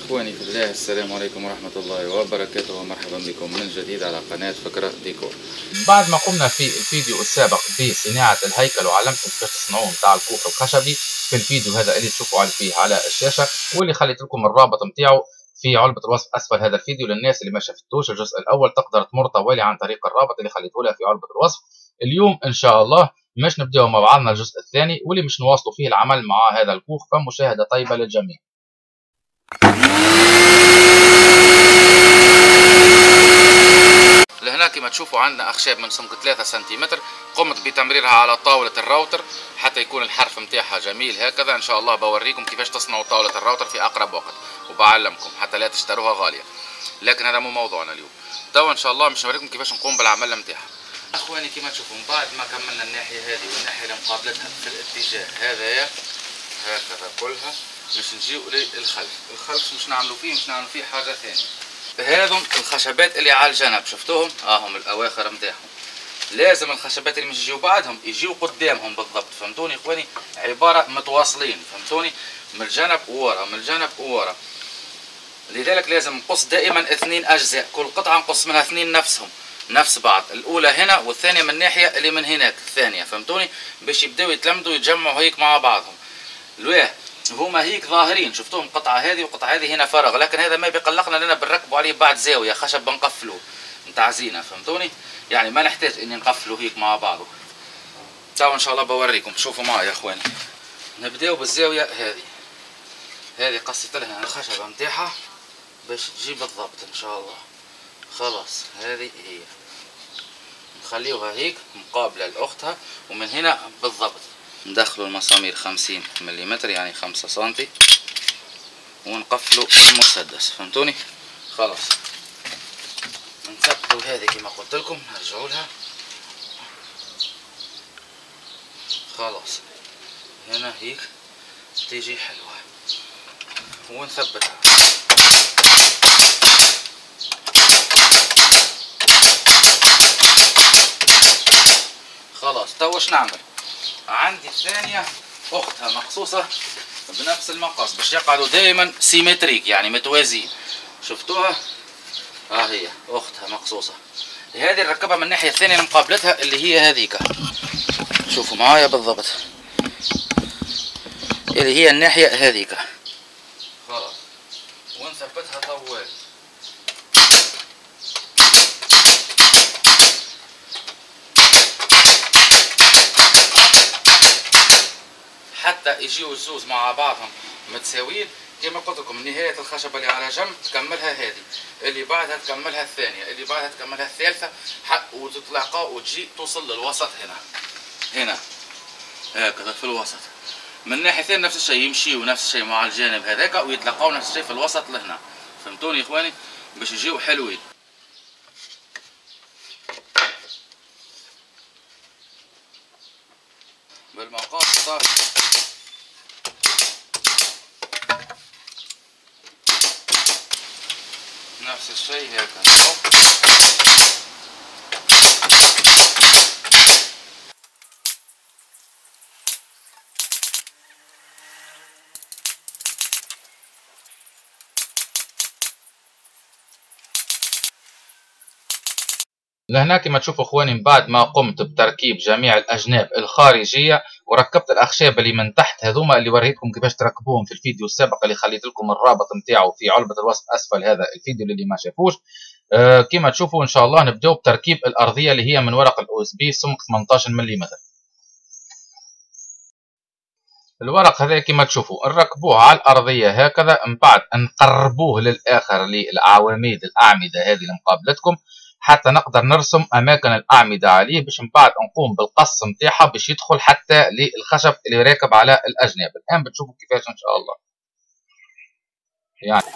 إخواني في الله، السلام عليكم ورحمة الله وبركاته، ومرحبا بكم من جديد على قناة فكرة ديكور. بعد ما قمنا في الفيديو السابق بصناعة الهيكل وعلمتكم كيف تصنعوه متاع الكوخ الخشبي، في الفيديو هذا اللي تشوفوا فيه على الشاشة، واللي خليت لكم الرابط متاعه في علبة الوصف أسفل هذا الفيديو. للناس اللي ما شافتوش الجزء الأول تقدر تمر طوالي عن طريق الرابط اللي خليته لها في علبة الوصف. اليوم إن شاء الله مش نبدأ مع بعضنا الجزء الثاني واللي مش نواصلوا فيه العمل مع هذا الكوخ، فمشاهدة طيبة للجميع. لهنا كما تشوفوا عندنا أخشاب من سمك 3 سنتيمتر، قمت بتمريرها على طاولة الراوتر حتى يكون الحرف متاعها جميل هكذا. إن شاء الله بوريكم كيفاش تصنعوا طاولة الراوتر في أقرب وقت، وبعلمكم حتى لا تشتروها غالية، لكن هذا مو موضوعنا اليوم. توا إن شاء الله مش نوريكم كيفاش نقوم بالعمل متاعها. أخواني كما تشوفوا بعد ما كملنا الناحية هذه والناحية اللي مقابلتها في الاتجاه هذايا هكذا كلها، مش نجيو للخلف. الخلف مش نعملوا فيه حاجة ثانية. هذم الخشبات اللي على الجنب شفتوهم، هم الاواخر نتاعهم. لازم الخشبات اللي مش يجيو بعدهم يجيو قدامهم بالضبط، فهمتوني اخواني؟ عباره متواصلين، فهمتوني؟ من الجنب وورا، من الجنب وورا. لذلك لازم نقص دائما 2 اجزاء، كل قطعه نقص منها 2 نفسهم نفس بعض، الاولى هنا والثانيه من الناحيه اللي من هناك الثانيه، فهمتوني؟ باش يبداو يتلمدوا يتجمعوا هيك مع بعضهم. الواه هما هيك ظاهرين، شفتوهم قطعه هذه وقطعه هذه هنا فراغ، لكن هذا ما بيقلقنا لنا بنركبوا عليه بعد زاويه خشب بنقفلوه نتاع زينه، فهمتوني؟ يعني ما نحتاج اني نقفلوا هيك مع بعضه. توا ان شاء الله بوريكم، شوفوا معي يا اخواني. نبداو بالزاويه هذه قصيت لها الخشبه نتاعها باش تجي بالضبط ان شاء الله. خلاص هذه هي، نخليوها هيك مقابله لاختها، ومن هنا بالضبط ندخلوا المسامير 50 ملم يعني 5 سنتي، ونقفلوا المسدس، فهمتوني؟ خلاص نثبتوا هذه كما قلت لكم، نرجعوا لها. خلاص هنا هيك تيجي حلوة ونثبتها. خلاص توا واش نعمل؟ عندي الثانية أختها مقصوصة بنفس المقاس باش يقعدوا دائما سيمتريك يعني متوازيين. شفتوها؟ هي أختها مقصوصة. هذه نركبها من الناحية الثانية اللي مقابلتها اللي هي هذيك. شوفوا معايا بالضبط، اللي هي الناحية هذيك. خلاص ونثبتها طوال. حتى يجيو الزوز مع بعضهم متساويين. كما قلت لكم نهاية الخشبة اللي على جنب تكملها هذه، اللي بعدها تكملها الثانية، اللي بعدها تكملها الثالثة، وتطلع وتجي توصل للوسط هنا هكذا في الوسط. من الناحية الثانية نفس الشيء، يمشيوا نفس الشيء مع الجانب هذاك ويتلاقوا نفس الشيء في الوسط لهنا، فهمتوني يا اخواني؟ باش يجيو حلوين. بالمقاس صافي. نفس الشيء هكذا. لهنا كما تشوفوا اخواني، من بعد ما قمت بتركيب جميع الاجناب الخارجيه وركبت الاخشاب اللي من تحت هذوما اللي وريتكم كيفاش تركبوهم في الفيديو السابق اللي خليت لكم الرابط نتاعو في علبه الوصف اسفل هذا الفيديو اللي ما شافوش. كما تشوفوا ان شاء الله نبداو بتركيب الارضيه اللي هي من ورق الاو اس بي سمك 18 ملم. الورق هذا كما تشوفوا نركبوه على الارضيه هكذا، من بعد نقربوه للاخر للعواميد الاعمده هذه اللي مقابلتكم حتى نقدر نرسم اماكن الاعمده عليه، باش من بعد نقوم بالقص نتاعها باش يدخل حتى للخشب اللي راكب على الاجناب. الان بتشوفوا كيفاش ان شاء الله يعني.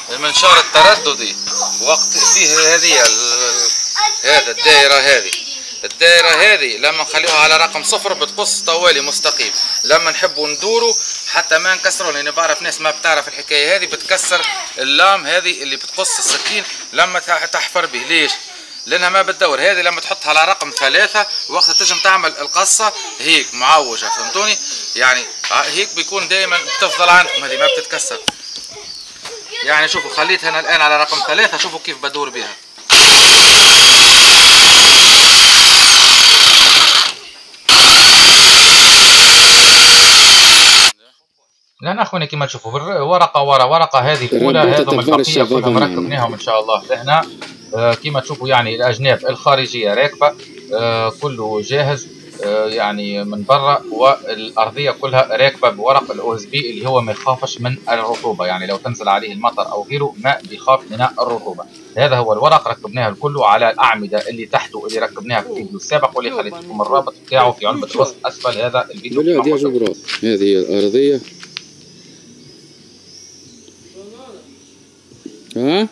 المنشار الترددي وقت فيه هذه هذا الدائرة هذه لما نخليوها على رقم 0 بتقص طوالي مستقيم. لما نحبوا ندوروا حتى ما نكسروا، لأني بعرف ناس ما بتعرف الحكاية هذه، بتكسر اللام هذه اللي بتقص السكين لما تحفر به. ليش؟ لأنها ما بتدور. هذه لما تحطها على رقم 3 وقت تجم تعمل القصة هيك معوجة، فهمتوني؟ يعني هيك بيكون دائما بتفضل عندكم، هذه ما بتتكسر. يعني شوفوا خليتها أنا الآن على رقم 3، شوفوا كيف بدور بها. لأن أخواني كما تشوفوا ورقة ورا ورقة، هذه الأولى هذم البقية كلهم ركبناهم إن شاء الله لهنا. كما تشوفوا يعني الأجناب الخارجية راكبة، كله جاهز يعني من برا، والأرضية كلها راكبة بورق الOSB اللي هو ما يخافش من الرطوبة. يعني لو تنزل عليه المطر أو غيره ما بيخاف من الرطوبة. هذا هو الورق ركبناه الكل على الأعمدة اللي تحته اللي ركبناها في الفيديو السابق، واللي خليت لكم الرابط بتاعه في علبة الوصف أسفل هذا الفيديو. هذه هي الأرضية. ها؟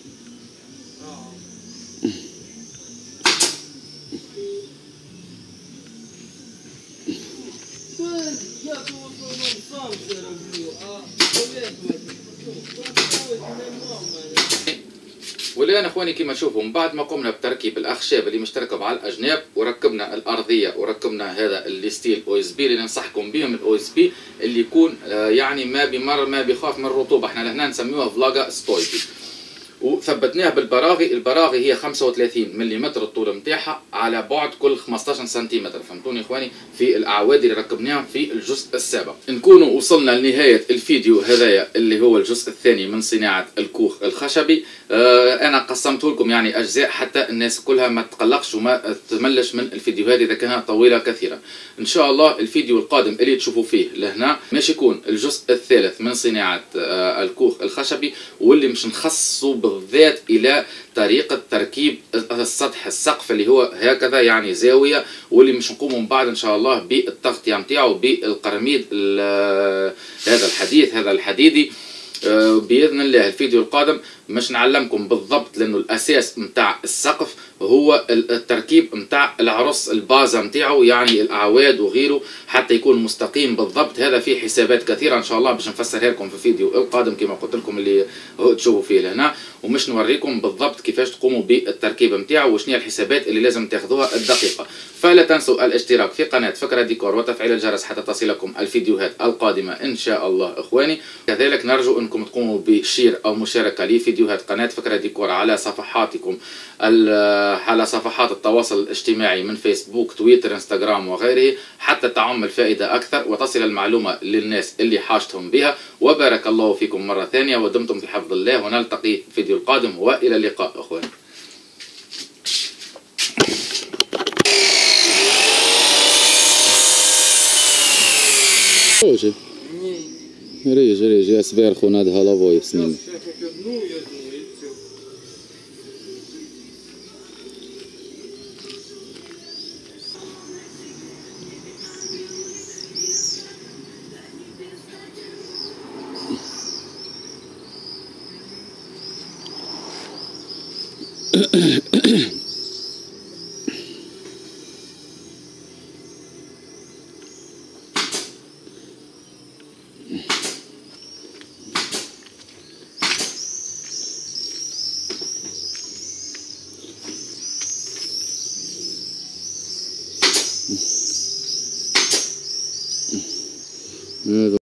والآن اخواني كما تشوفوا من بعد ما قمنا بتركيب الاخشاب اللي مشتركه مع الاجناب، وركبنا الارضيه وركبنا هذا الستيل OSB اللي ننصحكم بهم، الOSB اللي يكون يعني ما بيمر ما بيخاف من الرطوبه. احنا لهنا نسميوها فلاجا ستويكي. وثبتناها بالبراغي. البراغي هي 35 ملم الطول نتاعها على بعد كل 15 سنتيمتر، فهمتوني اخواني؟ في الاعواد اللي ركبناها في الجزء السابق. نكونوا وصلنا لنهايه الفيديو هذايا اللي هو الجزء الثاني من صناعه الكوخ الخشبي. انا قسمته لكم يعني اجزاء حتى الناس كلها ما تقلقش وما تملش من الفيديوهات اذا كانت طويله كثيرا. ان شاء الله الفيديو القادم اللي تشوفوا فيه لهنا مش يكون الجزء الثالث من صناعه الكوخ الخشبي، واللي مش نخصصوا بالذات الى طريقه تركيب السطح السقف اللي هو هكذا يعني زاويه، واللي مش نقوموا من بعد ان شاء الله بالتغطيه نتاعو بالقرميد هذا الحديث هذا الحديدي باذن الله. الفيديو القادم مش نعلمكم بالضبط، لانه الاساس نتاع السقف هو التركيب نتاع العرص البازا نتاعو، يعني الاعواد وغيره حتى يكون مستقيم بالضبط. هذا فيه حسابات كثيره ان شاء الله باش نفسرها لكم في الفيديو القادم كما قلت لكم اللي تشوفوا فيه هنا، ومش نوريكم بالضبط كيفاش تقوموا بالتركيب نتاعو وشنو هي الحسابات اللي لازم تاخذوها الدقيقه. فلا تنسوا الاشتراك في قناه فكره ديكور وتفعيل الجرس حتى تصلكم الفيديوهات القادمه ان شاء الله اخواني. كذلك نرجو انكم تقوموا بشير او مشاركه لفيديوهات قناه فكره ديكور على صفحاتكم، على صفحات التواصل الاجتماعي من فيسبوك تويتر انستغرام وغيره، حتى تعم الفائدة أكثر وتصل المعلومة للناس اللي حاجتهم بها. وبارك الله فيكم مرة ثانية، ودمتم في حفظ الله، ونلتقي في الفيديو القادم، وإلى اللقاء أخواني. Ріж, я зверху над головою сніму. هذا